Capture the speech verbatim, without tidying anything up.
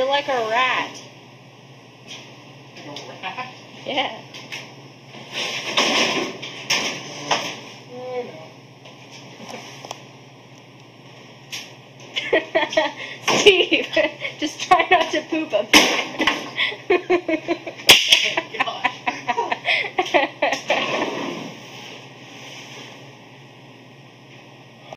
You're like a rat. Like a rat? Yeah. Oh no. Steve, just try not to poop up there.